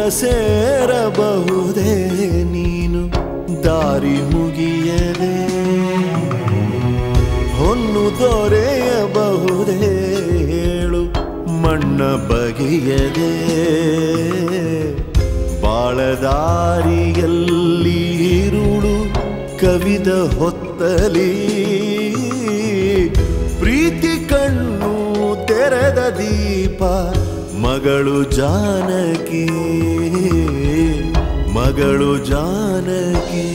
ಸೇರಬಹುದೇ ನೀನು ದಾರಿ ಮುಗಿಯದೆ ಹೊನ್ನು ದೊರೆಯಬಹುದೇ ಹೇಳು ಮಣ್ಣ ಬಗೆಯದೆ ಬಾಳದಾರಿಯಲ್ಲಿ ಇರುಳು ಕವಿದ ಹೊತ್ತಲಿ ಪ್ರೀತಿ ಕಣ್ಣು ತೆರೆದ ದೀಪ ಮಗಳು ಜಾನಕಿ ಮಗಳು ಜಾನಕಿ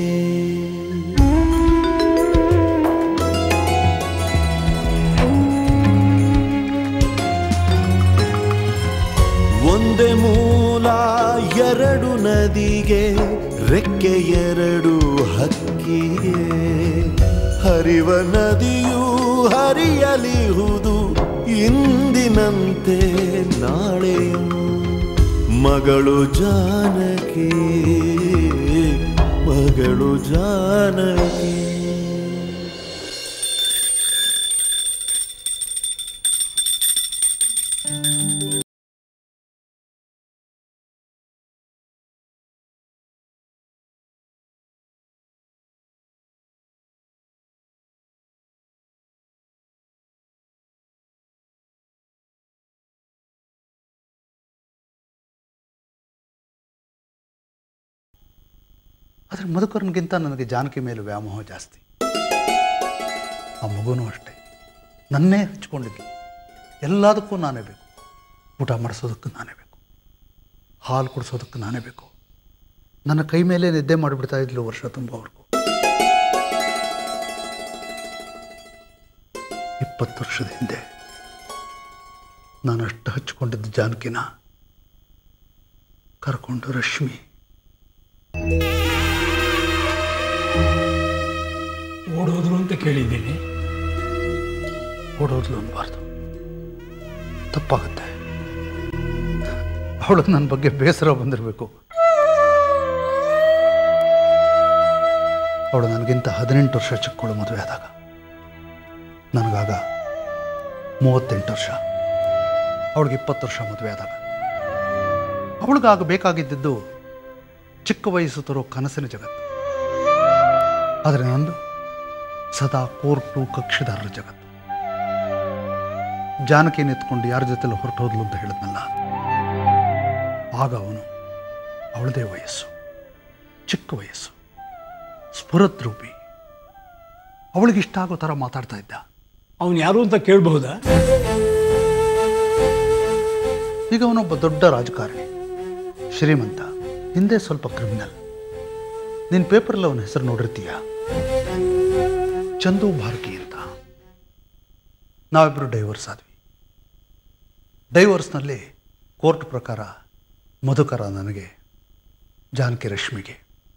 ಒಂದೇ ಮೂಲ ಎರಡು ನದಿಗೆ ರೆಕ್ಕೆ ಎರಡು ಹಕ್ಕಿಗೆ ಹರಿವ ನದಿಯೂ ಹರಿಯಲಿಹುದು ಇಂದಿನಂತೆ ನಾಳೆಯೂ ಮಗಳು ಜಾನಕಿ ಮಗಳು ಜಾನಕಿ ಆದರೆ ಮಧುಕರನಿಗಿಂತ ನನಗೆ ಜಾನಕಿ ಮೇಲೆ ವ್ಯಾಮೋಹ ಜಾಸ್ತಿ. ಆ ಮಗುನೂ ಅಷ್ಟೇ ನನ್ನೇ ಹಚ್ಕೊಂಡಿದ್ಲು. ಎಲ್ಲದಕ್ಕೂ ನಾನೇ ಬೇಕು. ಊಟ ಮಾಡಿಸೋದಕ್ಕೆ ನಾನೇ ಬೇಕು, ಹಾಲು ಕುಡಿಸೋದಕ್ಕೆ ನಾನೇ ಬೇಕು. ನನ್ನ ಕೈ ಮೇಲೆ ನಿದ್ದೆ ಮಾಡಿಬಿಡ್ತಾ ಇದ್ಲು ವರ್ಷ ತುಂಬವರೆಗೂ. 20 ವರ್ಷದ ಹಿಂದೆ ನಾನು ಅಷ್ಟು ಹಚ್ಕೊಂಡಿದ್ದ ಜಾನಕಿನ ಕರ್ಕೊಂಡು ರಶ್ಮಿ ಓಡೋದ್ರು ಅಂತ ಕೇಳಿದ್ದೀನಿ. ಓಡೋದ್ಲು ಅನ್ಬಾರ್ದು, ತಪ್ಪಾಗುತ್ತೆ. ಅವಳಿಗೆ ನನ್ನ ಬಗ್ಗೆ ಬೇಸರ ಬಂದಿರಬೇಕು. ಅವಳು ನನಗಿಂತ 18 ವರ್ಷ ಚಿಕ್ಕವಳು ಮದುವೆ ಆದಾಗ. ನನಗಾಗ 38 ವರ್ಷ, ಅವಳಿಗೆ 20 ವರ್ಷ ಮದುವೆ ಆದಾಗ. ಅವಳಿಗಾಗ ಬೇಕಾಗಿದ್ದು ಚಿಕ್ಕ ವಯಸ್ಸು ತರೋ ಕನಸಿನ ಜಗತ್ತು. ಆದರೆ ನಂದು ಸದಾ ಕೋರ್ಟು ಕಕ್ಷಿದಾರರ ಜಗತ್ತು. ಜಾನಕಿನ ಎತ್ಕೊಂಡು ಯಾರ ಜೊತೆಲ್ಲ ಹೊರಟೋದ್ಲು ಅಂತ ಹೇಳಿದ್ನಲ್ಲ, ಆಗ ಅವನು ಅವಳದೇ ವಯಸ್ಸು, ಚಿಕ್ಕ ವಯಸ್ಸು, ಸ್ಫುರದ್ರೂಪಿ. ಅವಳಿಗಿಷ್ಟ ಆಗೋ ಥರ ಮಾತಾಡ್ತಾ ಇದ್ದ. ಅವನು ಯಾರು ಅಂತ ಕೇಳಬಹುದಾ? ಈಗ ಅವನೊಬ್ಬ ದೊಡ್ಡ ರಾಜಕಾರಣಿ, ಶ್ರೀಮಂತ, ಹಿಂದೆ ಸ್ವಲ್ಪ ಕ್ರಿಮಿನಲ್. ನಿನ್ನ ಪೇಪರಲ್ಲಿ ಅವನ ಹೆಸರು ನೋಡಿರ್ತೀಯ, ಚಂದು ಬಾರ್ಗಿ ಅಂತ. ನಾವಿಬ್ಬರು ಡೈವರ್ಸ್ ಆದ್ವಿ. ಡೈವರ್ಸ್ನಲ್ಲಿ ಕೋರ್ಟ್ ಪ್ರಕಾರ ಮಧುಕರ ನನಗೆ, ಜಾನಕಿ ರಶ್ಮಿಗೆ.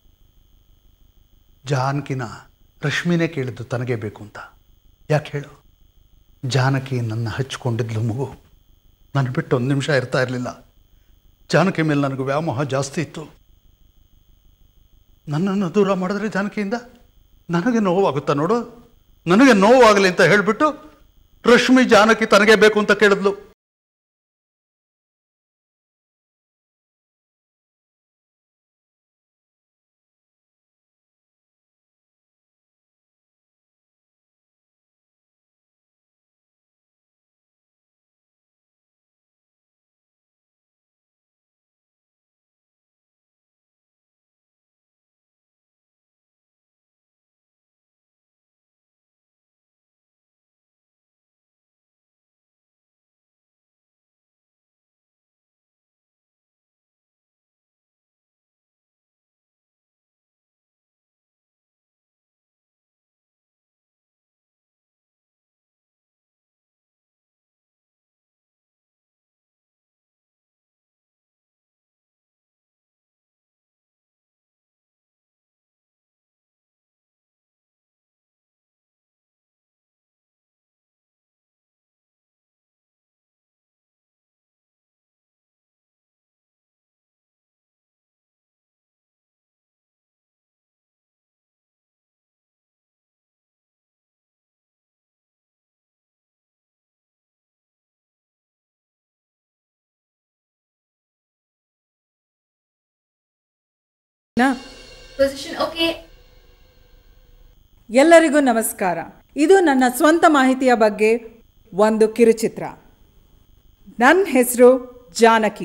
ಜಾನಕಿನ ರಶ್ಮಿನೇ ಕೇಳಿದ್ದು ತನಗೇ ಬೇಕು ಅಂತ. ಯಾಕೆ ಹೇಳು? ಜಾನಕಿ ನನ್ನ ಹಚ್ಕೊಂಡಿದ್ಲು ಮಗು. ನಾನು ಬಿಟ್ಟು 1 ನಿಮಿಷ ಇರ್ತಾ ಇರಲಿಲ್ಲ. ಜಾನಕಿ ಮೇಲೆ ನನಗೆ ವ್ಯಾಮೋಹ ಜಾಸ್ತಿ ಇತ್ತು. ನನ್ನನ್ನು ದೂರ ಮಾಡಿದ್ರೆ ಜಾನಕಿಯಿಂದ ನನಗೆ ನೋವಾಗುತ್ತಾ ನೋಡು. ನನಗೆ ನೋವಾಗಲಿ ಅಂತ ಹೇಳಿಬಿಟ್ಟು ರಶ್ಮಿ ಜಾನಕಿ ತನಗೇ ಬೇಕು ಅಂತ ಕೇಳಿದ್ಲು. Position okay. ಎಲ್ಲರಿಗೂ ನಮಸ್ಕಾರ. ಇದು ನನ್ನ ಸ್ವಂತ ಮಾಹಿತಿಯ ಬಗ್ಗೆ ಒಂದು ಕಿರುಚಿತ್ರ. ನನ್ನ ಹೆಸರು ಜಾನಕಿ.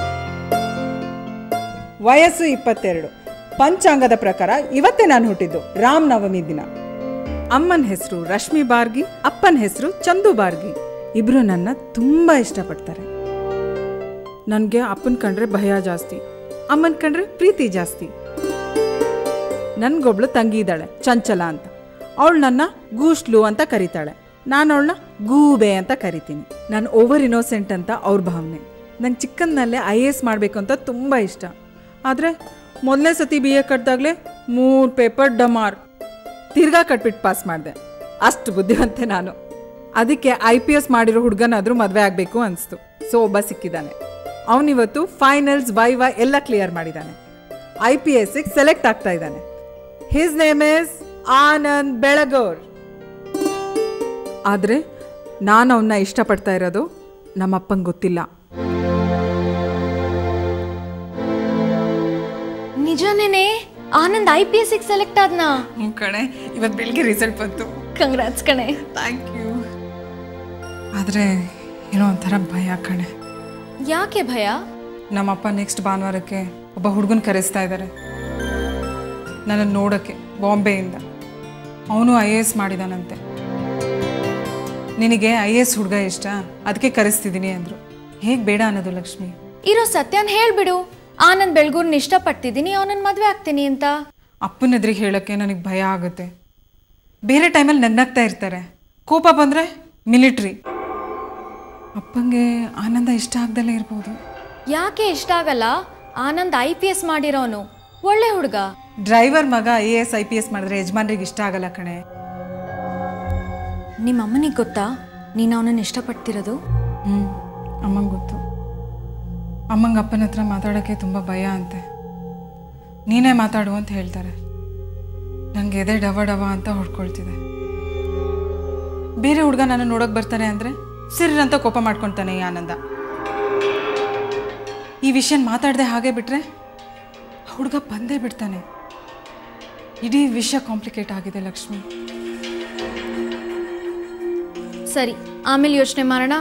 ವಯಸ್ಸು 22. ಪಂಚಾಂಗದ ಪ್ರಕಾರ ಇವತ್ತೇ ನಾನು ಹುಟ್ಟಿದ್ದು, ರಾಮನವಮಿ ದಿನ. ಅಮ್ಮನ ಹೆಸರು ರಶ್ಮಿ ಬಾರ್ಗಿ, ಅಪ್ಪನ ಹೆಸರು ಚಂದು ಬಾರ್ಗಿ. ಇಬ್ರು ನನ್ನ ತುಂಬ ಇಷ್ಟಪಡ್ತಾರೆ. ನನಗೆ ಅಪ್ಪನ ಕಂಡ್ರೆ ಭಯ ಜಾಸ್ತಿ, ಅಮ್ಮನ ಕಂಡ್ರೆ ಪ್ರೀತಿ ಜಾಸ್ತಿ. ನನಗೊಬ್ಳು ತಂಗಿ ಇದ್ದಾಳೆ, ಚಂಚಲ ಅಂತ. ಅವಳು ನನ್ನ ಗೂಸ್ಲು ಅಂತ ಕರೀತಾಳೆ, ನಾನು ಅವಳನ್ನ ಗೂಬೆ ಅಂತ ಕರಿತೀನಿ. ನಾನು ಓವರ್ ಇನ್ನೋಸೆಂಟ್ ಅಂತ ಅವ್ರ ಭಾವನೆ. ನಂಗೆ ಚಿಕ್ಕಂದಲ್ಲೇ IAS ಮಾಡಬೇಕು ಅಂತ ತುಂಬ ಇಷ್ಟ. ಆದರೆ ಮೊದಲನೇ ಸತಿ BA ಕಟ್ಟಿದಾಗಲೇ 3 ಪೇಪರ್ ಡಮಾರ್ ತಿರ್ಗಾ ಕಟ್ಬಿಟ್ಟು ಪಾಸ್ ಮಾಡಿದೆ. ಅಷ್ಟು ಬುದ್ಧಿವಂತೆ ನಾನು. ಅದಕ್ಕೆ IPS ಮಾಡಿರೋ ಹುಡುಗನಾದರೂ ಮದುವೆ ಆಗಬೇಕು ಅನಿಸ್ತು. ಸೊ ಒಬ್ಬ ಸಿಕ್ಕಿದ್ದಾನೆ. ಅವನಿವತ್ತು ಫೈನಲ್ಸ್ ವೈವಾ ಎಲ್ಲ ಕ್ಲಿಯರ್ ಮಾಡಿದ್ದಾನೆ. IPSಗೆ ಸೆಲೆಕ್ಟ್ ಆಗ್ತಾ ಇದ್ದಾನೆ. His name is Anand Belagor. ಆದರೆ ನಾನು ಅವನ್ನ ಇಷ್ಟಪಡ್ತಾ ಇರೋದು ನಮ್ಮಪ್ಪಂಗೆ ಗೊತ್ತಿಲ್ಲ. ನಿಜನೇನೆ ಆನಂದ್ IPSಗೆ ಸೆಲೆಕ್ಟ್ ಆದ್ನಾ? ಕಣೆ, ಇವತ್ತು ಬೆಳಿಗ್ಗೆ ರಿಸಲ್ಟ್ ಬಂತು. ಕಂಗ್ರಾಟ್ಸ್ ಕಣೆ. Thank you. ಆದರೆ ಏನೋ ಒಂಥರ ಭಯ ಕಣೆ. ಯಾಕೆ ಭಯ? ನಮ್ಮಪ್ಪ ನೆಕ್ಸ್ಟ್ ಭಾನುವಾರಕ್ಕೆ ಒಬ್ಬ ಹುಡುಗನ ಕರೆಸ್ತಾ ಇದ್ದಾರೆ ನನ್ನನ್ನು ನೋಡೋಕ್ಕೆ, ಬಾಂಬೆಯಿಂದ. ಅವನು IAS ಮಾಡಿದಾನಂತೆ. ನಿನಗೆ IAS ಹುಡುಗ ಇಷ್ಟ, ಅದಕ್ಕೆ ಕರೆಸ್ತಿದ್ದೀನಿ ಅಂದರು. ಹೇಗೆ ಬೇಡ ಅನ್ನೋದು ಲಕ್ಷ್ಮಿ? ಇರೋ ಸತ್ಯನ ಹೇಳ್ಬಿಡು. ಆನಂದ್ ಬೆಳಗೂರ್ನ ಇಷ್ಟಪಡ್ತಿದ್ದೀನಿ, ಅವನನ್ನ ಮದುವೆ ಆಗ್ತೀನಿ ಅಂತ. ಅಪ್ಪನ ಎದುರಿಗೆ ಹೇಳೋಕ್ಕೆ ನನಗೆ ಭಯ ಆಗುತ್ತೆ. ಬೇರೆ ಟೈಮಲ್ಲಿ ನಗ್ನಾಗ್ತಾ ಇರ್ತಾರೆ, ಕೋಪ ಬಂದರೆ ಮಿಲಿಟ್ರಿ. ಅಪ್ಪಂಗೆ ಆನಂದ ಇಷ್ಟ ಆಗ್ದಲ್ಲೇ ಇರ್ಬೋದು. ಯಾಕೆ ಇಷ್ಟ ಆಗಲ್ಲ? ಆನಂದ್ IPS ಮಾಡಿರೋನು, ಒಳ್ಳೆ ಹುಡುಗ. ಡ್ರೈವರ್ ಮಗ IAS IPS ಮಾಡಿದ್ರೆ ಯಜಮಾನ್ರಿಗೆ ಇಷ್ಟ ಆಗಲ್ಲ ಕಣೆ. ನಿಮ್ಮ ಅಮ್ಮನಿಗೆ ಗೊತ್ತಾ ನೀನು ಅವನನ್ನು ಇಷ್ಟಪಡ್ತಿರೋದು? ಅಮ್ಮಂಗೆ ಗೊತ್ತು. ಅಮ್ಮಂಗೆ ಅಪ್ಪನ ಹತ್ರ ಮಾತಾಡೋಕ್ಕೆ ತುಂಬ ಭಯ ಅಂತೆ. ನೀನೇ ಮಾತಾಡು ಅಂತ ಹೇಳ್ತಾರೆ. ನನಗೆ ಎದೆ ಡವ ಡವ ಅಂತ ಹೊಡ್ಕೊಳ್ತಿದೆ. ಬೇರೆ ಹುಡುಗ ನಾನು ನೋಡೋಕೆ ಬರ್ತಾನೆ ಅಂದರೆ ಸಿರ್ರಂತ ಕೋಪ ಮಾಡ್ಕೊತಾನೆ ಈ ಆನಂದ. ಈ ವಿಷಯ ಮಾತಾಡದೆ ಹಾಗೆ ಬಿಟ್ಟರೆ ಹುಡುಗ ಬಂದೇ ಬಿಡ್ತಾನೆ. ಇಡೀ ವಿಷಯ ಕಾಂಪ್ಲಿಕೇಟ್ ಆಗಿದೆ ಲಕ್ಷ್ಮಿ. ಸರಿ, ಆಮೇಲೆ ಯೋಚನೆ ಮಾಡೋಣ.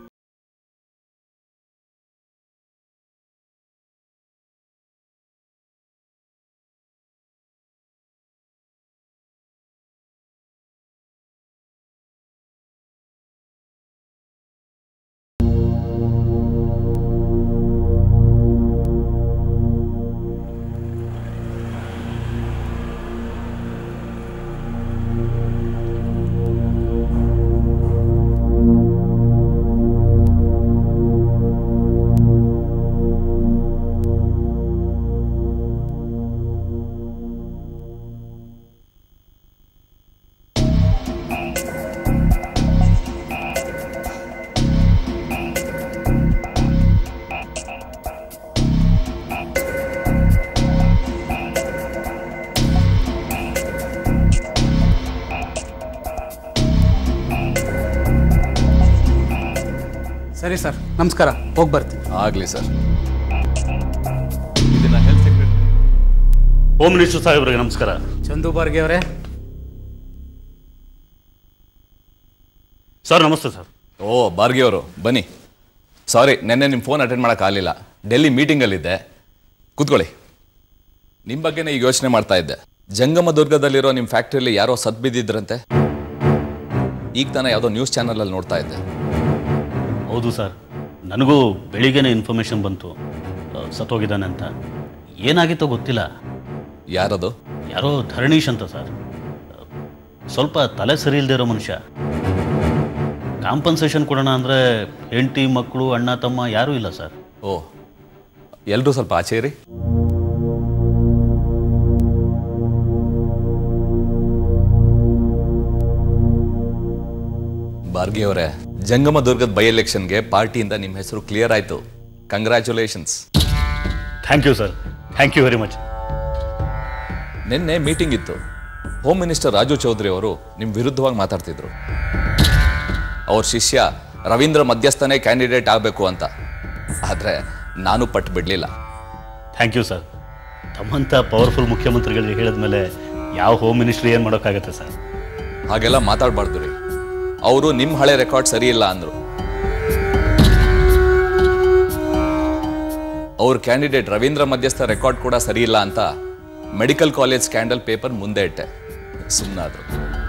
ಸರಿ ಸರ್, ನಮಸ್ಕಾರ. ಹೋಗಿ ಬರ್ತೀನಿ. ಆಗಲಿ ಸರ್. ಇದನ್ನ ಹೆಲ್ತ್ ಸೆಕ್ರೆಟರಿ ಹೋಮ್ ಮಿನಿಸ್ಟರ್ ಸಾಹೇಬ್ರಿಗೆ ನಮಸ್ಕಾರ. ಚಂದು ಬಾರ್ಗಿ ಅವರೇ. ಸರ್ ನಮಸ್ತೆ ಸರ್. ಓ ಬಾರ್ಗಿ ಅವರು ಬನ್ನಿ. ಸಾರಿ, ನೆನ್ನೆ ನಿಮ್ಮ ಫೋನ್ ಅಟೆಂಡ್ ಮಾಡೋಕ್ಕಾಗಲಿಲ್ಲ, ಡೆಲ್ಲಿ ಮೀಟಿಂಗಲ್ಲಿದ್ದೆ. ಕೂತ್ಕೊಳ್ಳಿ. ನಿಮ್ಮ ಬಗ್ಗೆನೇ ಈಗ ಯೋಚನೆ ಮಾಡ್ತಾ ಇದ್ದೆ. ಜಂಗಮ ದುರ್ಗದಲ್ಲಿರೋ ನಿಮ್ಮ ಫ್ಯಾಕ್ಟ್ರಿಯಲ್ಲಿ ಯಾರೋ ಸತ್ ಬಿದ್ದಿದ್ರಂತೆ. ಈಗ ತಾನೇ ಯಾವುದೋ ನ್ಯೂಸ್ ಚಾನಲಲ್ಲಿ ನೋಡ್ತಾ ಇದ್ದೆ. ಹೌದು ಸರ್, ನನಗೂ ಬೆಳಿಗ್ಗೆನೇ ಇನ್ಫಾರ್ಮೇಷನ್ ಬಂತು ಸತ್ತೋಗಿದ್ದಾನೆ ಅಂತ. ಏನಾಗಿತ್ತೋ ಗೊತ್ತಿಲ್ಲ. ಯಾರದು? ಯಾರೋ ಧರಣೀಶ್ ಅಂತ ಸರ್. ಸ್ವಲ್ಪ ತಲೆ ಸರಿ ಇಲ್ಲದೆ ಇರೋ ಮನುಷ್ಯ. ಕಾಂಪನ್ಸೇಷನ್ ಕೊಡೋಣ ಅಂದರೆ ಹೆಂಡತಿ ಮಕ್ಕಳು ಅಣ್ಣ ತಮ್ಮ ಯಾರೂ ಇಲ್ಲ ಸರ್. ಓ, ಎಲ್ಲರೂ ಸ್ವಲ್ಪ ಆಚೆರಿ. ಬಾರ್ಗಿ ಅವರೇ, ಜಂಗಮ ದುರ್ಗದ ಬೈ ಎಲೆಕ್ಷನ್ಗೆ ಪಾರ್ಟಿಯಿಂದ ನಿಮ್ಮ ಹೆಸರು ಕ್ಲಿಯರ್ ಆಯಿತು. Congratulations. Thank you sir, thank you very much. ನಿನ್ನೆ ಮೀಟಿಂಗ್ ಇತ್ತು. ಹೋಮ್ ಮಿನಿಸ್ಟರ್ ರಾಜು ಚೌಧರಿ ಅವರು ನಿಮ್ಮ ವಿರುದ್ಧವಾಗಿ ಮಾತಾಡ್ತಿದ್ರು. ಅವ್ರ ಶಿಷ್ಯ ರವೀಂದ್ರ ಮಧ್ಯಸ್ಥನೇ ಕ್ಯಾಂಡಿಡೇಟ್ ಆಗಬೇಕು ಅಂತ. ಆದರೆ ನಾನು ಪಟ್ಟು ಬಿಡಲಿಲ್ಲ. ಥ್ಯಾಂಕ್ ಯು ಸರ್, ತಮ್ಮಂಥ ಪವರ್ಫುಲ್ ಮುಖ್ಯಮಂತ್ರಿಗಳಿಗೆ ಹೇಳಿದ್ಮೇಲೆ ಯಾವ ಹೋಮ್ ಮಿನಿಸ್ಟ್ರಿ ಏನು ಮಾಡೋಕ್ಕಾಗತ್ತೆ ಸರ್? ಹಾಗೆಲ್ಲ ಮಾತಾಡಬಾರ್ದು ರೀ. ಅವರು ನಿಮ್ಮ ಹಳೆ ರೆಕಾರ್ಡ್ ಸರಿ ಇಲ್ಲ ಅಂದರು. ಅವ್ರ ಕ್ಯಾಂಡಿಡೇಟ್ ರವೀಂದ್ರ ಮಧ್ಯಸ್ಥ ರೆಕಾರ್ಡ್ ಕೂಡ ಸರಿ ಇಲ್ಲ ಅಂತ ಮೆಡಿಕಲ್ ಕಾಲೇಜ್ ಸ್ಕ್ಯಾಂಡಲ್ ಪೇಪರ್ ಮುಂದೆ ಇಟ್ಟೆ. ಸುಮ್ಮನಾದ್ರು.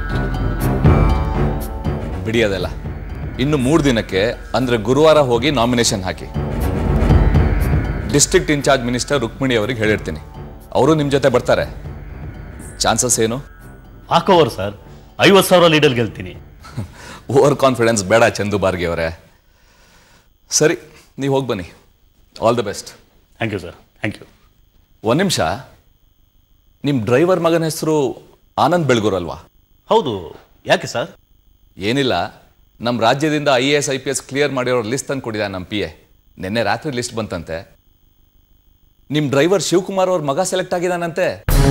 ಬಿಡಿಯೋದೆಲ್ಲ ಇನ್ನು 3 ದಿನಕ್ಕೆ ಅಂದರೆ ಗುರುವಾರ ಹೋಗಿ ನಾಮಿನೇಷನ್ ಹಾಕಿ. ಡಿಸ್ಟ್ರಿಕ್ಟ್ ಇನ್ಚಾರ್ಜ್ ಮಿನಿಸ್ಟರ್ ರುಕ್ಮಿಣಿ ಅವರಿಗೆ ಹೇಳಿರ್ತೀನಿ, ಅವರು ನಿಮ್ಮ ಜೊತೆ ಬರ್ತಾರೆ. ಚಾನ್ಸಸ್ ಏನು? ಹಾಕೋವರ್ ಸರ್, 50,000 ಲೀಡರ್ ಗೆಲ್ತೀನಿ. ಓವರ್ ಕಾನ್ಫಿಡೆನ್ಸ್ ಬೇಡ ಚಂದು ಬಾರ್ಗಿ ಅವರೇ. ಸರಿ, ನೀವು ಹೋಗಿ ಬನ್ನಿ. All the best. Thank you sir, thank you. ಒಂದು ನಿಮಿಷ, ನಿಮ್ಮ ಡ್ರೈವರ್ ಮಗನ ಹೆಸರು ಆನಂದ್ ಬೆಳ್ಗೂರ್ ಅಲ್ವಾ? ಹೌದು, ಯಾಕೆ ಸರ್? ಏನಿಲ್ಲ, ನಮ್ಮ ರಾಜ್ಯದಿಂದ IAS IPS ಕ್ಲಿಯರ್ ಮಾಡಿರೋ ಲಿಸ್ಟ್ ತಂದು ಕೊಟ್ಟಿದ್ದ ನಮ್ಮ PA. ನಿನ್ನೆ ರಾತ್ರಿ ಲಿಸ್ಟ್ ಬಂತಂತೆ. ನಿಮ್ಮ ಡ್ರೈವರ್ ಶಿವಕುಮಾರ್ ಅವ್ರ ಮಗ ಸೆಲೆಕ್ಟ್ ಆಗಿದ್ದಾನಂತೆ.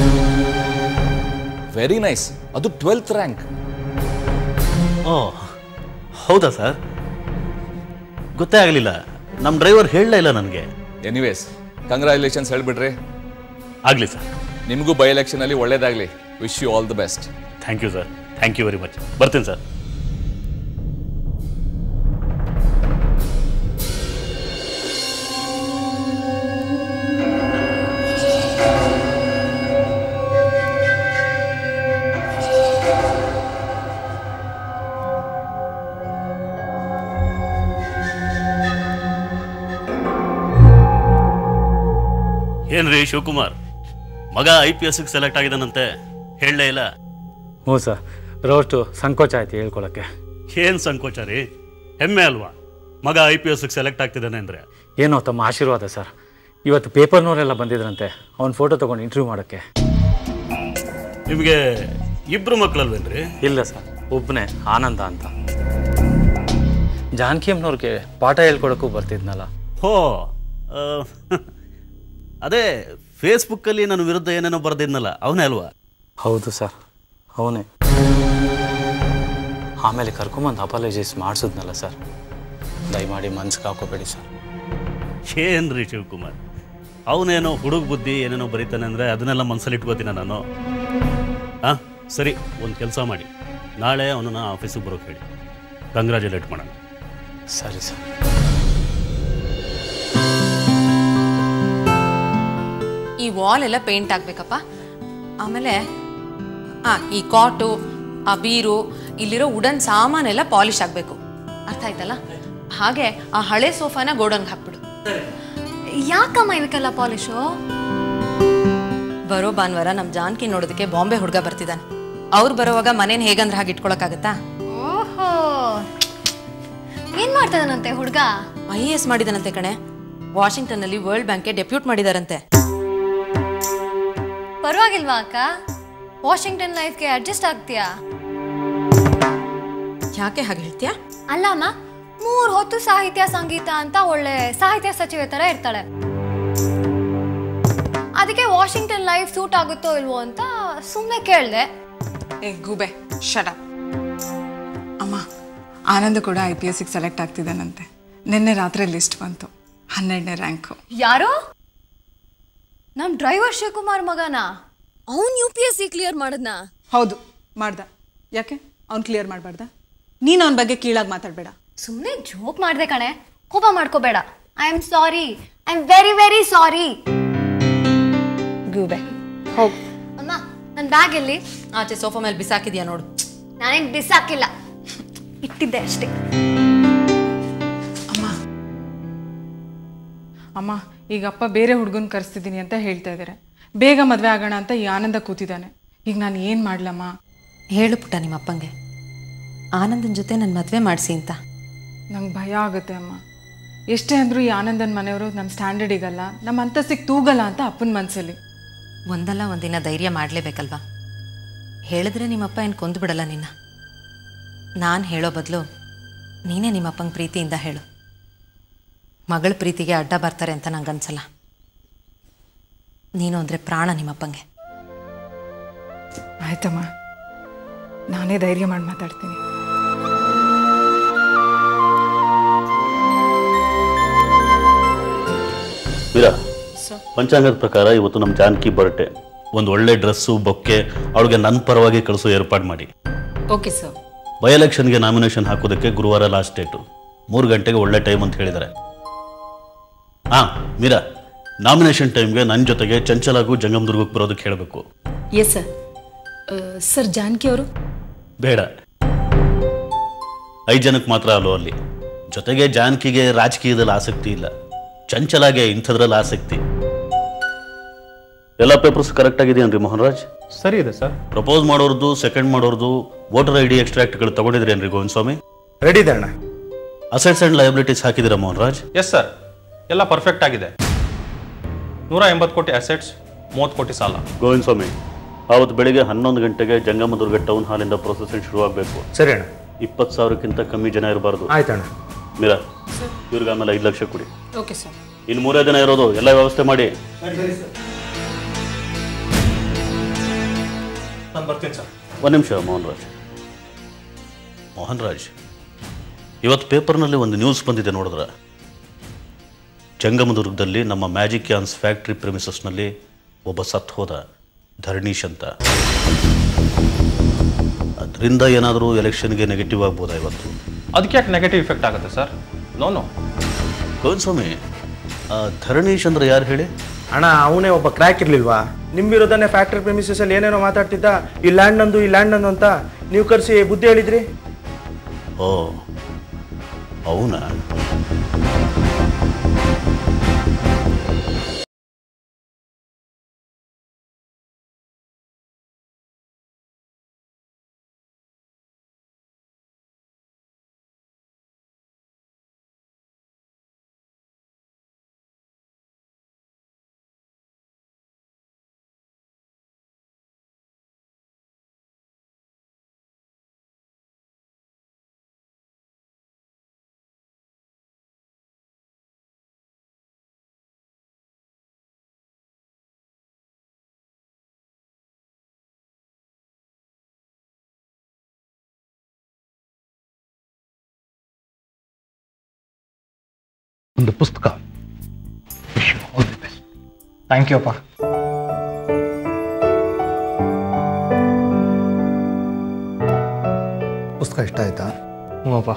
Very nice. ಅದು 12th ರ್ಯಾಂಕ್. ಓ ಹೌದಾ ಸರ್? ಗೊತ್ತೇ ಆಗಲಿಲ್ಲ. ನಮ್ಮ ಡ್ರೈವರ್ ಹೇಳಲೇ ಇಲ್ಲ ನನಗೆ. ಎನಿವೇಸ್, ಕಂಗ್ರ್ಯಾಚುಲೇಷನ್ಸ್ ಹೇಳ್ಬಿಡ್ರಿ. ಆಗಲಿ ಸರ್. ನಿಮಗೂ ಬೈ ಎಲೆಕ್ಷನಲ್ಲಿ ಒಳ್ಳೇದಾಗಲಿ. Wish you all the best. Thank you sir, thank you very much. ಬರ್ತೀನಿ ಸರ್. ಏನ್ರಿ ಶಿವಕುಮಾರ್, ಮಗ IPSಗೆ ಸೆಲೆಕ್ಟ್ ಆಗಿದ್ದಾನಂತೆ, ಹೇಳಲೇ ಇಲ್ಲ? ಹ್ಞೂ ಸರ್, ರೋಷ್ಟು ಸಂಕೋಚ ಆಯ್ತು ಹೇಳ್ಕೊಳಕ್ಕೆ. ಏನು ಸಂಕೋಚ ರೀ? ಹೆಮ್ಮೆ ಅಲ್ವಾ ಮಗ IPSಗೆ ಸೆಲೆಕ್ಟ್ ಆಗ್ತಿದ್ದಾನೆ ಅಂದರೆ? ಏನೋ ತಮ್ಮ ಆಶೀರ್ವಾದ ಸರ್. ಇವತ್ತು ಪೇಪರ್ನವರೆಲ್ಲ ಬಂದಿದ್ರಂತೆ ಅವ್ನ ಫೋಟೋ ತೊಗೊಂಡು ಇಂಟರ್ವ್ಯೂ ಮಾಡೋಕ್ಕೆ. ನಿಮಗೆ ಇಬ್ಬರು ಮಕ್ಕಳಲ್ವೇನ್ರಿ? ಇಲ್ಲ ಸರ್, ಒಬ್ಬನೇ ಆನಂದ ಅಂತ. ಜಾನಕಿ ಅಮ್ಮನವ್ರಿಗೆ ಪಾಠ ಹೇಳ್ಕೊಡೋಕ್ಕೂ ಬರ್ತಿದ್ನಲ್ಲ. ಹೋ, ಅದೇ ಫೇಸ್ಬುಕ್ಕಲ್ಲಿ ನನ್ನ ವಿರುದ್ಧ ಏನೇನೋ ಬರೆದಿದ್ನಲ್ಲ, ಅವನೇ ಅಲ್ವಾ? ಹೌದು ಸರ್, ಅವನೇ. ಆಮೇಲೆ ಕರ್ಕೊಂಬಂದು ಅಪಾಲಜೈಸ್ ಮಾಡಿಸಿದ್ನಲ್ಲ ಸರ್. ದಯಮಾಡಿ ಮನ್ಸಿಗೆ ಹಾಕೋಬೇಡಿ ಸರ್. ಏನ್ರಿ ಶಿವಕುಮಾರ್, ಅವನೇನೋ ಹುಡುಗ ಬುದ್ಧಿ ಏನೇನೋ ಬರೀತಾನೆ ಅಂದರೆ ಅದನ್ನೆಲ್ಲ ಮನಸ್ಸಲ್ಲಿ ಇಟ್ಕೋತೀನ ನಾನು? ಹಾಂ ಸರಿ, ಒಂದು ಕೆಲಸ ಮಾಡಿ, ನಾಳೆ ಅವನನ್ನು ಆಫೀಸಿಗೆ ಬರೋಕ್ಕೆ ಹೇಳಿ. ಕಂಗ್ರ್ಯಾಚುಲೇಟ್ ಮಾಡೋಣ. ಸರಿ ಸರ್. ಈ ವಾಲ್ ಎಲ್ಲ ಪೇಂಟ್ ಆಗಬೇಕಪ್ಪ. ಆಮೇಲೆ ಈ ಕಾಟು, ಆ ಬೀರು, ಇಲ್ಲಿರೋ ವುಡನ್ ಸಾಮಾನೆಲ್ಲ ಪಾಲಿಶ್ ಆಗಬೇಕು. ಅರ್ಥ ಆಯ್ತಲ್ಲ? ಹಾಗೆ ಆ ಹಳೆ ಸೋಫಾನ ಗೋಡನ್ಗೆ ಹಾಕ್ಬಿಡು. ಯಾಕಮ್ಮ ಇದಕ್ಕೆಲ್ಲ ಪಾಲಿಶು? ಬರೋ ಭಾನುವಾರ ನಮ್ಮ ಜಾನಕಿ ನೋಡೋದಕ್ಕೆ ಬಾಂಬೆ ಹುಡುಗ ಬರ್ತಿದ್ದಾನೆ. ಅವ್ರು ಬರೋವಾಗ ಮನೇನ ಹೇಗಂದ್ರೆ ಹಾಗೆ ಇಟ್ಕೊಳಕ್ಕಾಗತ್ತಾ? ಓಹೋ, ಏನ್ ಮಾಡ್ತದನಂತೆ ಹುಡುಗ? IAS ಮಾಡಿದಾನಂತೆ ಕಣೆ. ವಾಷಿಂಗ್ಟನ್ನಲ್ಲಿ ವರ್ಲ್ಡ್ ಬ್ಯಾಂಕ್ಗೆ ಡೆಪ್ಯೂಟ್ ಮಾಡಿದಾರಂತೆ. ಪರವಾಗಿಲ್ವಾ ಅಕ್ಕ? ವಾಷಿಂಗ್ಟನ್ ಲೈಫ್ಗೆ ಅಡ್ಜಸ್ಟ್ ಆಗ್ತೀಯಾ? ಯಾಕೆ ಹಾಗೆ ಹೇಳ್ತೀಯಾ? ಅಲ್ಲಮ್ಮ, 3 ಹೊತ್ತು ಸಾಹಿತ್ಯ ಸಂಗೀತ ಅಂತ ಒಳ್ಳೆ ಸಾಹಿತ್ಯ ಸಚಿವೆ ತರ ಇರ್ತಾಳೆ. ಅದಕ್ಕೆ ವಾಷಿಂಗ್ಟನ್ ಲೈಫ್ ಸೂಟ್ ಆಗುತ್ತೋ ಇಲ್ವೋ ಅಂತ ಸುಮ್ಮನೆ ಕೇಳಿದೆ. ಗೂಬೆ ಶಡ. ಅಮ್ಮ, ಆನಂದ್ ಕೂಡ IPSಗೆ ಸೆಲೆಕ್ಟ್ ಆಗ್ತಿದ್ದಾನಂತೆ. ನಿನ್ನೆ ರಾತ್ರಿ ಲಿಸ್ಟ್ ಬಂತು, 12ನೇ ರ್ಯಾಂಕು. ಯಾರು? ನಮ್ ಡ್ರೈವರ್ ಶಿವಕುಮಾರ್ ಮಗನ? ಅವನ್ UPSC ಕ್ಲಿಯರ್ ಮಾಡದ್ನ? ಹೌದು, ಮಾಡ್ದ. ಯಾಕೆ ಅವ್ನು ಕ್ಲಿಯರ್ ಮಾಡಬಾರ್ದ? ನೀನು ಅವನ ಬಗ್ಗೆ ಕೀಳಾಗಿ ಮಾತಾಡಬೇಡ. ಸುಮ್ಮನೆ ಜೋಕ್ ಮಾಡ್ದೆ ಕಣೆ, ಕೋಪ ಮಾಡ್ಕೋಬೇಡ. I am sorry, I am very very sorry. ಗೂಬೆ ಹೋಗು. ಅಮ್ಮ, ನನ್ನ ಬ್ಯಾಗ್ ಎಲ್ಲಿ? ಆಚೆ ಸೋಫಾ ಮೇಲೆ ಬಿಸಾಕಿದ್ಯಾ ನೋಡು. ನಾನೇನು ಬಿಸಾಕಿಲ್ಲ, ಇಟ್ಟಿದ್ದೆ ಅಷ್ಟೇ. ಅಮ್ಮ, ಈಗ ಅಪ್ಪ ಬೇರೆ ಹುಡುಗನ ಕರೆಸ್ತಿದ್ದೀನಿ ಅಂತ ಹೇಳ್ತಾ ಇದ್ದಾರೆ. ಬೇಗ ಮದುವೆ ಆಗೋಣ ಅಂತ ಈ ಆನಂದ ಕೂತಿದ್ದಾನೆ. ಈಗ ನಾನು ಏನು ಮಾಡ್ಲಮ್ಮ? ಹೇಳು ಪುಟ್ಟ ನಿಮ್ಮ ಅಪ್ಪಂಗೆ, ಆನಂದನ ಜೊತೆ ನನ್ನ ಮದುವೆ ಮಾಡಿಸಿ ಅಂತ. ನಂಗೆ ಭಯ ಆಗುತ್ತೆ ಅಮ್ಮ. ಎಷ್ಟೇ ಅಂದರೂ ಈ ಆನಂದನ ಮನೆಯವರು ನಮ್ಮ ಸ್ಟ್ಯಾಂಡರ್ಡಿಗಲ್ಲ, ನಮ್ಮ ಅಂತಸ್ತಿಗೆ ತೂಗಲ್ಲ ಅಂತ ಅಪ್ಪನ ಮನಸ್ಸಲ್ಲಿ. ಒಂದಲ್ಲ ಒಂದಿನ ಧೈರ್ಯ ಮಾಡಲೇಬೇಕಲ್ವಾ? ಹೇಳಿದ್ರೆ ನಿಮ್ಮಪ್ಪ ಏನು ಕೊಂದು ಬಿಡಲ್ಲ ನಿನ್ನ. ನಾನು ಹೇಳೋ ಬದಲು ನೀನೇ ನಿಮ್ಮಪ್ಪಂಗೆ ಪ್ರೀತಿಯಿಂದ ಹೇಳು. ಮಗಳ ಪ್ರೀತಿಗೆ ಅಡ್ಡ ಬರ್ತಾರೆ ಅಂತ ನಂಗನ್ಸಲ್ಲ. ನೀನು ಅಂದರೆ ಪ್ರಾಣ ನಿಮ್ಮಪ್ಪಂಗೆ. ಆಯ್ತಮ್ಮ, ನಾನೇ ಧೈರ್ಯ ಮಾಡಿ ಮಾತಾಡ್ತೀನಿ. ವೀರ, ಸರ್. ಪಂಚಾಂಗದ ಪ್ರಕಾರ ಇವತ್ತು ನಮ್ಮ ಜಾನಕಿ ಬರ್ಡೇ. ಒಂದು ಒಳ್ಳೆ ಡ್ರೆಸ್ಸು ಬೊಕ್ಕೆ ಅವಳಿಗೆ ನನ್ನ ಪರವಾಗಿ ಕಳಿಸೋ ಏರ್ಪಾಡು ಮಾಡಿ. Okay sir. ಬೈ ಎಲೆಕ್ಷನ್ಗೆ ನಾಮಿನೇಷನ್ ಹಾಕೋದಕ್ಕೆ ಗುರುವಾರ ಲಾಸ್ಟ್ ಡೇಟು. 3 ಗಂಟೆಗೆ ಒಳ್ಳೆ ಟೈಮ್ ಅಂತ ಹೇಳಿದ್ದಾರೆ. ಮೀರಾ, ನಾಮಿನೇಷನ್ ಟೈಮ್ಗೆ ನನ್ನ ಜೊತೆಗೆ ಚಂಚಲಾಗೂ ಜಂಗಮದುರ್ಗಕ್ಕೆ ಬರೋದಕ್ಕೆ ಹೇಳಬೇಕು. Yes sir. ಸರ್ ಜಾನಕಿ ಅವರು ಬೇಡ, 5 ಜನಕ್ಕೆ ಮಾತ್ರ ಅಲ್ಲೋ ಅಲ್ಲಿ. ಜೊತೆಗೆ ಜಾನಕಿಗೆ ರಾಜಕೀಯದಲ್ಲಿ ಆಸಕ್ತಿ ಇಲ್ಲ, ಚಂಚಲಾಗೆ ಇಂಥದ್ರಲ್ಲಿ ಆಸಕ್ತಿ. ಎಲ್ಲ ಪೇಪರ್ಸ್ ಕರೆಕ್ಟ್ ಆಗಿದೆಯೇನ್ರಿ ಮೋಹನ್ ರಾಜ್? ಸರಿ ಇದೆ ಸರ್. ಪ್ರಪೋಸ್ ಮಾಡೋರ್ದು, ಸೆಕೆಂಡ್ ಮಾಡೋರ್ದು ವೋಟರ್ ID ಎಕ್ಸ್ಟ್ರಾಕ್ಟ್ಗಳು ತಗೊಂಡಿದ್ರೇನ್ರಿ ಗೋವಿಂದ ಸ್ವಾಮಿ? ರೆಡಿ ಇದೆ ಅಣ್ಣ. ಅಸೆಟ್ಸ್ ಅಂಡ್ ಲಯಬಿಲಿಟೀಸ್ ಹಾಕಿದ್ದೀರಾ ಮೋಹನ್ ರಾಜ್? ಎಸ್ ಸರ್, ಎಲ್ಲ ಪರ್ಫೆಕ್ಟ್ ಆಗಿದೆ. 180 ಕೋಟಿ ಅಸೆಟ್ಸ್, 30 ಕೋಟಿ ಸಾಲ. ಗೋವಿಂದ ಸ್ವಾಮಿ, ಆವತ್ತು ಬೆಳಿಗ್ಗೆ 11 ಗಂಟೆಗೆ ಜಂಗಮದುರ್ಗ ಟೌನ್ ಹಾಲಿಂದ ಪ್ರೊಸೆಸಿಂಗ್ ಶುರುವಾಗಬೇಕು. ಸರಿ ಅಣ್ಣ. 20,000ಕ್ಕಿಂತ ಕಮ್ಮಿ ಜನ ಇರಬಾರ್ದು. ಆಯ್ತಣ್ಣ. ಮೀರಾ, ಇವ್ರಿಗೆ ಆಮೇಲೆ 5 ಲಕ್ಷ ಕೊಡಿ. Okay sir. ಇನ್ನು 3 ದಿನ ಇರೋದು, ಎಲ್ಲ ವ್ಯವಸ್ಥೆ ಮಾಡಿ. ನಾನು ಬರ್ತೀನಿ ಸರ್. 1 ನಿಮಿಷ ಮೋಹನ್ ರಾಜ್, ಇವತ್ತು ಪೇಪರ್ನಲ್ಲಿ ಒಂದು ನ್ಯೂಸ್ ಬಂದಿದೆ ನೋಡಿದ್ರ? ಜಂಗಮದುರ್ಗದಲ್ಲಿ ನಮ್ಮ ಮ್ಯಾಜಿಕ್ ಯಾನ್ಸ್ ಫ್ಯಾಕ್ಟ್ರಿ ಪ್ರೆಮಿಸಸ್ನಲ್ಲಿ ಒಬ್ಬ ಸತ್ತು ಹೋದ, ಧರಣೀಶ್ ಅಂತ. ಅದರಿಂದ ಏನಾದರೂ ಎಲೆಕ್ಷನ್ಗೆ ನೆಗೆಟಿವ್ ಆಗ್ಬೋದಾ ಇವತ್ತು? ಅದಕ್ಕೆ ಯಾಕೆ ನೆಗೆಟಿವ್ ಇಫೆಕ್ಟ್ ಆಗುತ್ತೆ ಸರ್? ನೋ. ಗೋವಿಂದ ಸ್ವಾಮಿ, ಧರಣೀಶ್ ಅಂದ್ರೆ ಯಾರು ಹೇಳಿ? ಅಣ್ಣ, ಅವನೇ ಒಬ್ಬ ಕ್ರ್ಯಾಕ್ ಇರ್ಲಿಲ್ವಾ? ನಿಮ್ಮ ವಿರೋಧನೇ ಫ್ಯಾಕ್ಟ್ರಿ ಪ್ರೆಮಿಸಸ್ ಅಲ್ಲಿ ಏನೇನೋ ಮಾತಾಡ್ತಿದ್ದ. ಈ ಲ್ಯಾಂಡ್ ನಂದು ಅಂತ ನೀವು ಕರೆಸಿ ಬುದ್ಧಿ ಹೇಳಿದ್ರಿ. ಓ ಅವನಾ? ಒಂದು ಪುಸ್ತಕ. ಥ್ಯಾಂಕ್ ಯು ಅಪ್ಪ. ಪುಸ್ತಕ ಇಷ್ಟ ಆಯ್ತಾ? ಹ್ಞೂ ಅಪ್ಪ.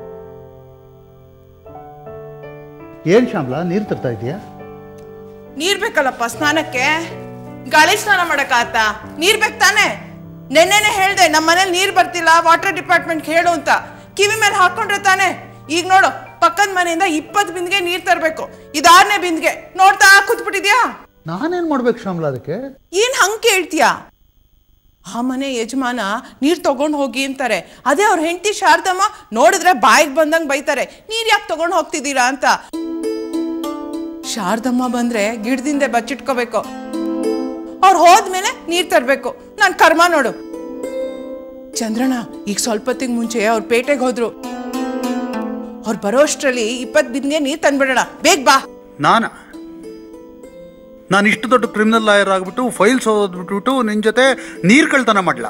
ಏನ್ ಶ್ಯಾಮ್ಲಾ, ನೀರು ತರ್ತಾ ಇದೀಯಾ? ನೀರ್ ಬೇಕಲ್ಲಪ್ಪ ಸ್ನಾನಕ್ಕೆ. ಗಾಳಿ ಸ್ನಾನ ಮಾಡಕ್ಕಾತ? ನೀರ್ ಬೇಕು ತಾನೆ. ನೆನ್ನೆನೆ ಹೇಳ್ದೆ ನಮ್ಮ ಮನೇಲಿ ನೀರ್ ಬರ್ತಿಲ್ಲ, ವಾಟರ್ ಡಿಪಾರ್ಟ್ಮೆಂಟ್ ಹೇಳು ಅಂತ. ಕಿವಿ ಮೇಲೆ ಹಾಕೊಂಡ್ರೆ ತಾನೆ. ಈಗ ನೋಡು, ಪಕ್ಕದ ಮನೆಯಿಂದ 20 ಬಿಂದಿಗೆ ನೀರ್ ತರಬೇಕು. ಇದು 6ನೇ ಬಿಂದಿಗೆ. ನೋಡ್ತಾ ಕೂತ್ಬಿಟ್ಟಿದ್ಯಾ? ನಾನೇನ್ ಮಾಡ್ಬೇಕು ಶ್ಯಾಮ್ಲಾ ಅದಕ್ಕೆ? ಏನ್ ಹಂಗೆ ಕೇಳ್ತೀಯಾ? ಆ ಮನೆ ಯಜಮಾನ ನೀರ್ ತಗೊಂಡ್ ಹೋಗಿ ಅಂತಾರೆ. ಅದೇ ಅವ್ರ ಹೆಂಡತಿ ಶಾರದಮ್ಮ ನೋಡಿದ್ರೆ ಬಾಯಿಗೆ ಬಂದಂಗ್ ಬೈತಾರೆ, ನೀರ್ ಯಾಕೆ ತಗೊಂಡ್ ಹೋಗ್ತಿದ್ದೀರಾ ಅಂತ. ಶಾರದಮ್ಮ ಬಂದ್ರೆ ಗಿಡದಿಂದ ಬಚ್ಚಿಟ್ಕೋಬೇಕು. ಅವ್ರು ಹೋದ್ಮೇಲೆ ನೀರ್ ತರ್ಬೇಕು. ನಾನ್ ಕರ್ಮ ನೋಡು. ಚಂದ್ರಣ್ಣ ಈಗ ಸ್ವಲ್ಪ ಹೊತ್ತಿಗೆ ಮುಂಚೆ ಅವ್ರ ಪೇಟೆಗೆ ಹೋದ್ರು. ಅವ್ರು ಬರೋ ಅಷ್ಟರಲ್ಲಿ 20 ಬಿಂದಿಗೆ ನೀರ್ ತಂದ್ಬಿಡೋಣ. ಬೇಗ ಬಾ. ನಾನು ಇಷ್ಟು ದೊಡ್ಡ ಕ್ರಿಮಿನಲ್ ಲಾಯರ್ ಆಗ್ಬಿಟ್ಟು ಫೈಲ್ಸ್ ಓದ್ಬಿಟ್ಬಿಟ್ಟು ನಿನ್ ಜೊತೆ ನೀರ್ ಕಳ್ತನ ಮಾಡ್ಲಾ?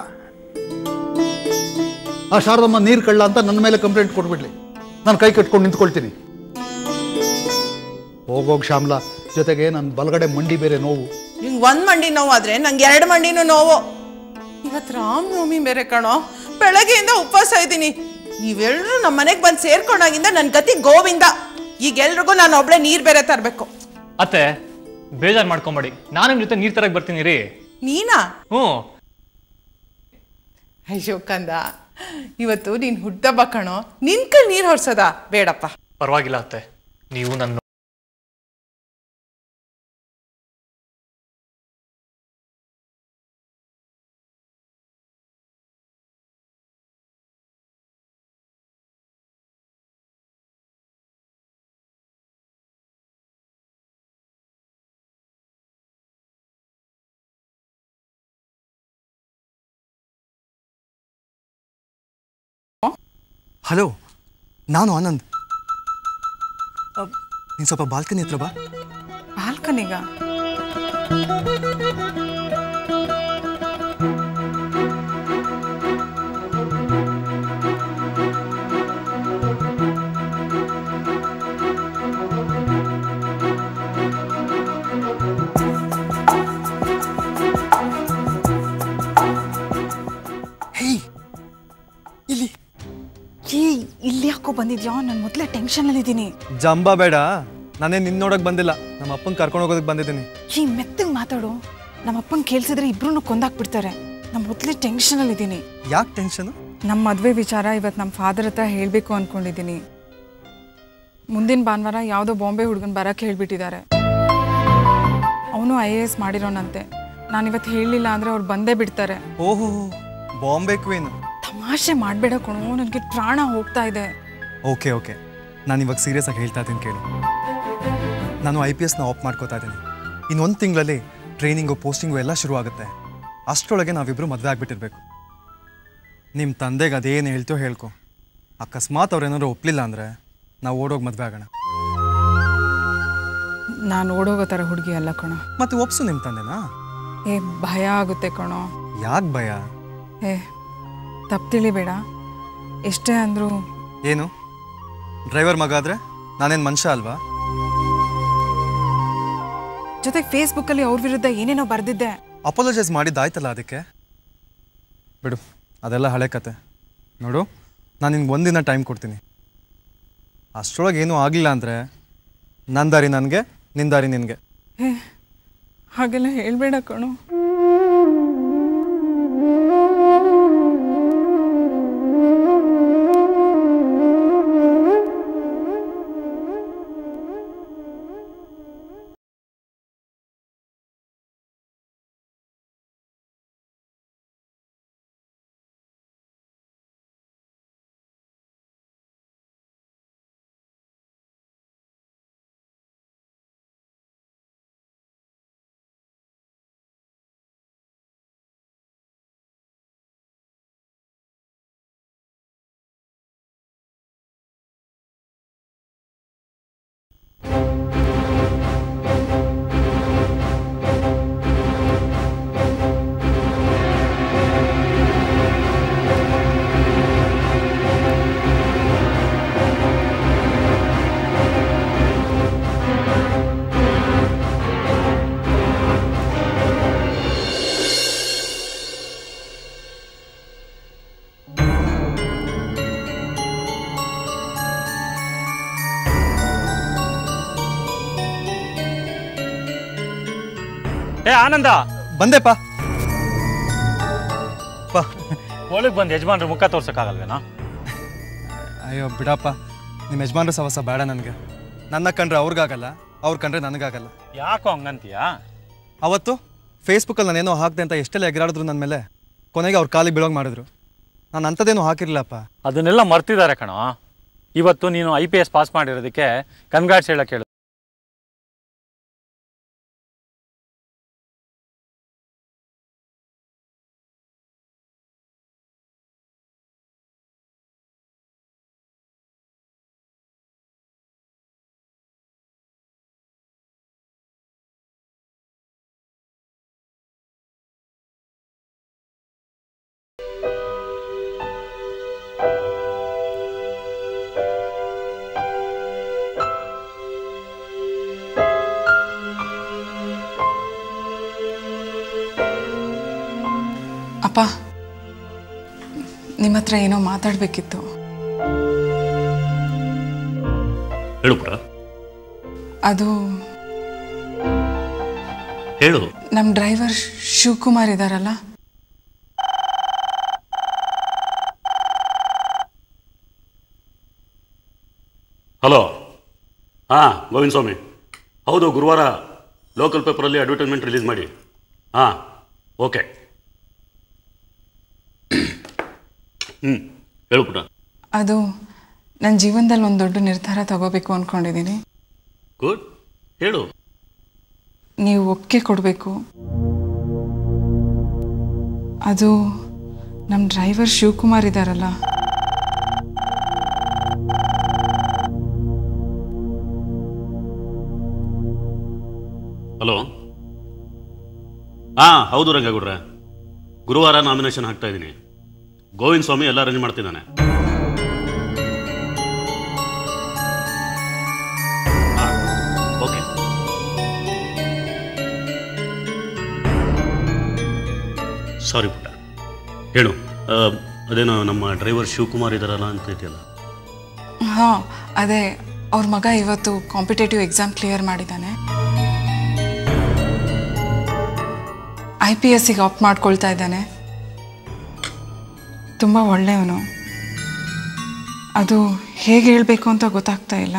ಆ ಶಾರದಮ್ಮ ನೀರ್ ಕಳ್ಳ ಅಂತ ನನ್ನ ಮೇಲೆ ಕಂಪ್ಲೇಂಟ್ ಕೊಟ್ಬಿಡ್ಲಿ, ನಾನು ಕೈ ಕಟ್ಕೊಂಡು ನಿಂತ್ಕೊಳ್ತೀನಿ. ಹೋಗೋಗ್ ಶ್ಯಾಮ್ಲಾ, ಜೊತೆಗೆ ನನ್ನ ಬಲಗಡೆ ಮಂಡಿ ಬೇರೆ ನೋವು. ನಿಂಗೆ 1 ಮಂಡಿ ನೋವು ಆದ್ರೆ ನಂಗೆ 2 ಮಂಡಿನೂ ನೋವು. ಇವತ್ತು ರಾಮನವಮಿ ಬೇರೆ ಕಣೋ. ಬೆಳಗ್ಗೆಯಿಂದ ಉಪವಾಸ ಇದ್ದೀನಿ. ನೀವೆಲ್ಲರೂ ನಮ್ಮ ಮನೆಗೆ ಬಂದು ಸೇರ್ಕೊಂಡಾಗಿಂದ ನನ್ನ ಗತಿ ಗೋವಿಂದ. ಈಗ ಎಲ್ರಿಗೂ ನಾನು ಒಬ್ಳೆ ನೀರ್ ಬೇರೆ ತರಬೇಕು. ಅತ್ತೆ, ಬೇಜಾರು ಮಾಡ್ಕೊಂಬೇಡಿ, ನಾನು ನಿಮ್ಮ ಜೊತೆ ನೀರ್ ತರಕ್ ಬರ್ತೀನಿ ರೀ. ನೀನಾ? ಹ್ಞೂ. ಅಯ್ಯೋ ಕಂದ, ಇವತ್ತು ನೀನ್ ಹುಟ್ಟಬ್ಬ ಕಣೋ. ನಿನ್ ಕೈ ನೀರ್ ಹೊರ್ಸದ ಬೇಡಪ್ಪ. ಪರವಾಗಿಲ್ಲ ಅತ್ತೆ, ನೀವು ನನ್ನ ಹಲೋ, ನಾನು ಆನಂದ್. ನೀನು ಸ್ವಲ್ಪ ಬಾಲ್ಕನಿ ಹತ್ರ ಬಾ. ಬಾಲ್ಕನಿಗ? ಇಲ್ಲಿ ಯಾಕೋ ಬಂದಿದ್ಯಾ? ನಾನು ಮೊದಲೇ ಟೆನ್ಷನಲ್ಲಿದ್ದೀನಿ. ಜಂಬ ಬೇಡ, ನಾನೇ ನಿನ್ನ ನೋಡೋಕೆ ಬಂದಿಲ್ಲ, ನಮ್ಮ ಅಪ್ಪನ ಕರ್ಕೊಂಡು ಹೋಗೋದಕ್ಕೆ ಬಂದಿದ್ದೀನಿ. ಈ ಮೆತ್ತಗೆ ಮಾತಾಡು. ನಮ್ಮ ಅಪ್ಪನ ಕೇಳಿಸಿದ್ರೆ ಇಬ್ರು ಕೊಂದಾಕ್ಬಿಡ್ತಾರೆ. ನಾನು ಮೊದಲೇ ಟೆನ್ಷನಲ್ಲಿದ್ದೀನಿ. ಯಾಕೆ ಟೆನ್ಷನು? ನಮ್ಮ ಮದುವೆ ವಿಚಾರ ಇವತ್ತು ನಮ್ಮ ಫಾದರ್ ಹತ್ರ ಹೇಳಬೇಕು ಅಂದ್ಕೊಂಡಿದ್ದೀನಿ. ಮುಂದಿನ ಭಾನುವಾರ ಯಾವುದೋ ಬಾಂಬೆ ಹುಡುಗನ ಬರೋಕ್ಕೆ ಹೇಳ್ಬಿಟ್ಟಿದ್ದಾರೆ. ಅವನು IAS ಮಾಡಿರೋನಂತೆ. ನಾನಿವತ್ತು ಹೇಳಲಿಲ್ಲ ಅಂದರೆ ಅವ್ರು ಬಂದೇ ಬಿಡ್ತಾರೆ. ಓಹೋ, ಬಾಂಬೆ ಕ್ವೀನ್. ತಮಾಷೆ ಮಾಡಬೇಡ ಕಣೋ, ನನಗೆ ಪ್ರಾಣ ಹೋಗ್ತಾ ಇದೆ. ಓಕೆ ಓಕೆ, ನಾನು ಇವಾಗ ಸೀರಿಯಸ್ ಆಗಿ ಹೇಳ್ತಾ ಇದ್ದೀನಿ ಕೇಳಿ. ನಾನು IPSನ ಆಫ್ ಮಾಡ್ಕೋತಾ ಇದ್ದೀನಿ. ಇನ್ನೊಂದು ತಿಂಗಳಲ್ಲಿ ಟ್ರೈನಿಂಗು ಪೋಸ್ಟಿಂಗು ಎಲ್ಲ ಶುರು ಆಗುತ್ತೆ. ಅಷ್ಟರೊಳಗೆ ನಾವಿಬ್ಬರು ಮದುವೆ ಆಗಿಬಿಟ್ಟಿರ್ಬೇಕು. ನಿಮ್ಮ ತಂದೆಗೆ ಅದೇನು ಹೇಳ್ತೀಯೋ ಹೇಳ್ಕೊ. ಅಕಸ್ಮಾತ್ ಅವ್ರೇನಾದ್ರು ಒಪ್ಪಲಿಲ್ಲ ಅಂದರೆ ನಾವು ಓಡೋಗಿ ಮದುವೆ ಆಗೋಣ. ನಾನು ಓಡೋಗೋ ಥರ ಹುಡುಗಿ ಅಲ್ಲ ಕಣೋ. ಮತ್ತೆ ಒಪ್ಸು ನಿಮ್ಮ ತಂದೆನಾ? ಭಯ ಆಗುತ್ತೆ ಕಣೋ. ಯಾಕೆ ಭಯ? ತಪ್ಪು ತಿಳಿಬೇಡ. ಎಷ್ಟೇ ಅಂದರೂ ಏನು ಡ್ರೈವರ್ ಮಗ ಆದರೆ ನಾನೇನು ಮನುಷ್ಯ ಅಲ್ವಾ? ಜೊತೆಗೆ ಫೇಸ್ಬುಕ್ಕಲ್ಲಿ ಅವ್ರ ವಿರುದ್ಧ ಏನೇನೋ ಬರೆದಿದ್ದೆ. ಅಪಾಲಜೈಸ್ ಮಾಡಿದ್ದಾಯ್ತಲ್ಲ, ಅದಕ್ಕೆ ಬಿಡು, ಅದೆಲ್ಲ ಹಳೆ ಕತೆ. ನೋಡು, ನಾನು ನಿನ್ಗೆ ಒಂದಿನ ಟೈಮ್ ಕೊಡ್ತೀನಿ. ಅಷ್ಟರೊಳಗೆ ಏನೂ ಆಗಲಿಲ್ಲ ಅಂದರೆ ನನ್ನ ದಾರಿ ನನಗೆ, ನಿನ್ನ ದಾರಿ ನಿನಗೆ. ಹಾಗೆಲ್ಲ ಹೇಳಬೇಡ ಕಣೋ. ಆನಂದ, ಬಂದೆಪ್ಪ. ಒಳಗೆ ಬಂದು ಯಜಮಾನ್ರ ಮುಖ ತೋರ್ಸಕ್ಕಾಗಲ್ವೇನಾ? ಅಯ್ಯೋ ಬಿಡಪ್ಪ, ನಿಮ್ಮ ಯಜಮಾನ್ರ ಸವಸ ಬೇಡ ನನಗೆ. ನನ್ನ ಕಂಡ್ರೆ ಅವ್ರಿಗಾಗಲ್ಲ, ಅವ್ರು ಕಂಡ್ರೆ ನನಗಾಗಲ್ಲ. ಯಾಕೋ ಹಂಗಂತೀಯಾ? ಅವತ್ತು ಫೇಸ್ಬುಕ್ಕಲ್ಲಿ ನಾನೇನೋ ಹಾಕ್ದೆ ಅಂತ ಎಷ್ಟೆಲ್ಲ ಎಗರಾಡಿದ್ರು ನನ್ನ ಮೇಲೆ. ಕೊನೆಗೆ ಅವ್ರ ಕಾಲಿಗೆ ಬೀಳೋಂಗೆ ಮಾಡಿದ್ರು. ನಾನು ಅಂಥದ್ದೇನೂ ಹಾಕಿರಲಿಲ್ಲಪ್ಪ. ಅದನ್ನೆಲ್ಲ ಮರ್ತಿದ್ದಾರೆ ಕಣೋ. ಇವತ್ತು ನೀನು IPS ಪಾಸ್ ಮಾಡಿರೋದಕ್ಕೆ ಕನ್ಗ್ರಾಟ್ಸ್ ಹೇಳಕ್ಕೆ ಹೇಳು. ಅಪ್ಪ, ನಿಮ್ಮ ಹತ್ರ ಏನೋ ಮಾತಾಡಬೇಕಿತ್ತು. ಹೇಳು ಪುರ. ಅದು ಹೇಳು. ನಮ್ಮ ಡ್ರೈವರ್ ಶಿವಕುಮಾರ್ ಇದ್ದಾರಲ್ಲ, ಹಲೋ. ಹಾಂ, ಗೋವಿಂದ ಸ್ವಾಮಿ. ಹೌದು, ಗುರುವಾರ ಲೋಕಲ್ ಪೇಪರಲ್ಲಿ ಅಡ್ವರ್ಟೈಸ್ಮೆಂಟ್ ರಿಲೀಸ್ ಮಾಡಿ. ಹಾಂ, ಓಕೆ. ಹೇಳು ಪುಟ. ಅದು ನನ್ನ ಜೀವನದಲ್ಲಿ ಒಂದು ದೊಡ್ಡ ನಿರ್ಧಾರ ತಗೋಬೇಕು ಅಂದ್ಕೊಂಡಿದ್ದೀನಿ. ಗುಡ್, ಹೇಳು. ನೀವು ಒಪ್ಪಿಗೆ ಕೊಡಬೇಕು. ಅದು ನಮ್ಮ ಡ್ರೈವರ್ ಶಿವಕುಮಾರ್ ಇದ್ದಾರಲ್ಲ, ಹಲೋ. ಹಾಂ, ಹೌದು ರಂಗಗೌಡ್ರೆ. ಗುರುವಾರ ನಾಮಿನೇಷನ್ ಹಾಕ್ತಾ ಇದ್ದೀನಿ. ಗೋವಿಂದ ಸ್ವಾಮಿ ಎಲ್ಲ ಅರೇಂಜ್ ಮಾಡ್ತಿದ್ದಾನೆ. ಓಕೆ. ಸಾರಿ ಪುಟ್ಟ. ಹೇಳು. ಅದೇನೋ ನಮ್ಮ ಡ್ರೈವರ್ ಶಿವಕುಮಾರ್ ಇದ್ದಾರಲ್ಲ ಅಂತ ಇದೆಯಲ್ಲ, ಹಾಂ ಅದೇ ಅವ್ರ ಮಗ ಇವತ್ತು ಕಾಂಪಿಟೇಟಿವ್ ಎಕ್ಸಾಮ್ ಕ್ಲಿಯರ್ ಮಾಡಿದ್ದಾನೆ. IPSಗೆ ಆಪ್ಟ್ ಮಾಡ್ಕೊಳ್ತಾ ಇದ್ದಾನೆ. ತುಂಬ ಒಳ್ಳೆಯವನು. ಅದು ಹೇಗೆ ಹೇಳಬೇಕು ಅಂತ ಗೊತ್ತಾಗ್ತಾ ಇಲ್ಲ.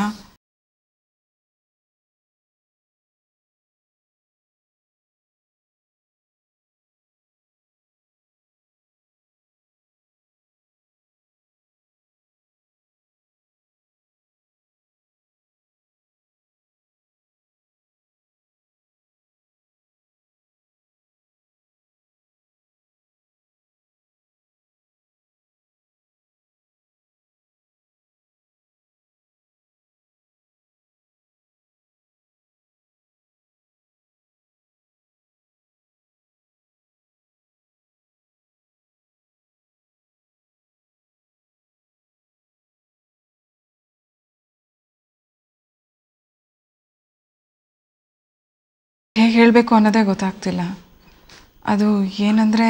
ಹೇಗೆ ಹೇಳಬೇಕು ಅನ್ನೋದೇ ಗೊತ್ತಾಗ್ತಿಲ್ಲ. ಅದು ಏನಂದರೆ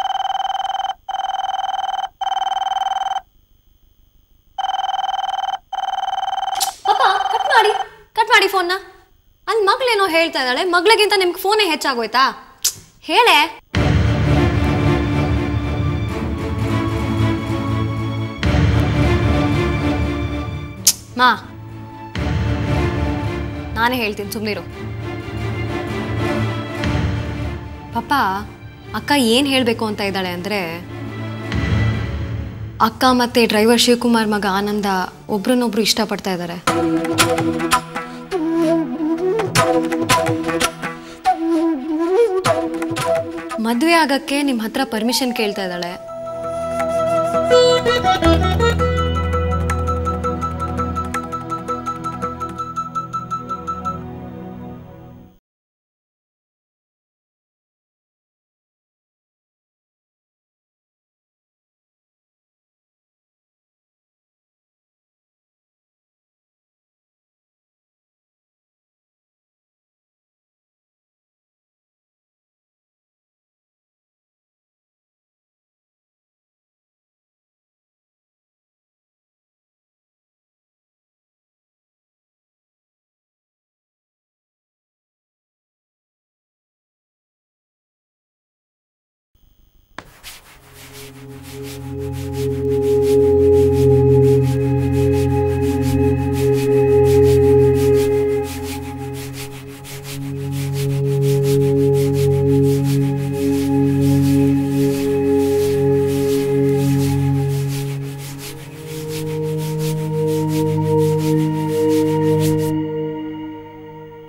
ಪಾಪ ಕಟ್ ಮಾಡಿ ಫೋನ್ನ. ಅಲ್ಲಿ ಮಗಳೇನೋ ಹೇಳ್ತಾ ಇದ್ದಾಳೆ, ಮಗಳಿಗಿಂತ ನಿಮ್ಗೆ ಫೋನೇ ಹೆಚ್ಚಾಗೋಯ್ತಾ? ಹೇಳೆ. ಮಾ ನಾನೇ ಹೇಳ್ತೀನಿ, ಸುಮ್ಮನಿರು. ಪಾಪ ಅಕ್ಕ ಏನು ಹೇಳಬೇಕು ಅಂತ ಇದ್ದಾಳೆ ಅಂದರೆ, ಅಕ್ಕ ಮತ್ತು ಡ್ರೈವರ್ ಶಿವಕುಮಾರ್ ಮಗ ಆನಂದ ಒಬ್ರನ್ನೊಬ್ರು ಇಷ್ಟಪಡ್ತಾ ಇದ್ದಾರೆ. ಮದುವೆ ಆಗಕ್ಕೆ ನಿಮ್ಮ ಹತ್ರ ಪರ್ಮಿಷನ್ ಕೇಳ್ತಾ ಇದ್ದಾಳೆ.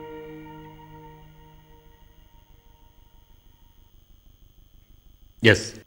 Yes.